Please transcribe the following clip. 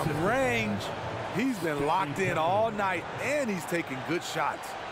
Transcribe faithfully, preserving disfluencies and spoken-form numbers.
From range, he's been locked in all night, and he's taking good shots.